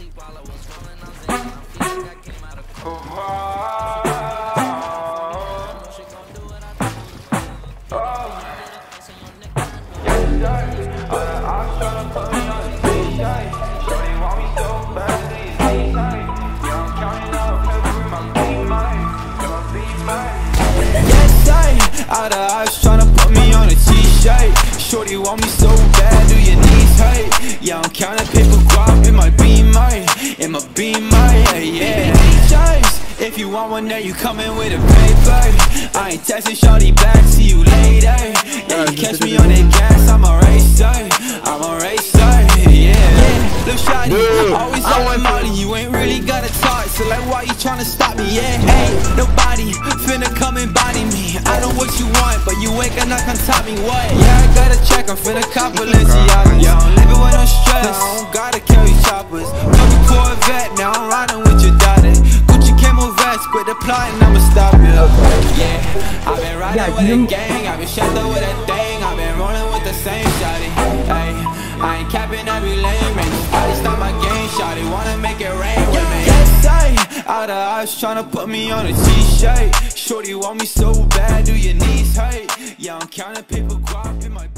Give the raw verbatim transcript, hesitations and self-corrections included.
Out of eyes tryna put me on a t-shirt. Shorty want me so bad, do your knees hurt? Yeah, I'm counting paper guap in my beamer, in my beamer, yeah, yeah. If you want one, then you coming with a paper. I ain't texting shorty back, see you later. Yeah, you catch me on that gas, I'm a racer, I'm a racer, yeah. Yeah, little shawty, always on molly, you ain't really got a talk. So like, why you tryna stop me? Yeah, ain't nobody finna come and body me. I know what you want, but you ain't gonna come top me. What? Yeah, I gotta check, I'm finna cop a Balenciaga. Yeah, I'm living with no stress, I don't gotta carry choppers. Couple Corvette, now I'm riding with your daughter. Gucci camo vest, quit the plotting, I'ma stop you. Yeah, I've been riding with a gang, I've been shut up with a thing, I've been rolling with the same shawty. Ay, I ain't capping every lane, man. Nobody stop my game, shawty. Wanna make it rain with me. Yes, I, out of eyes tryna put me on a t-shirt. Shorty want me so bad, do your knees hurt? Yeah, I'm counting paper guap in my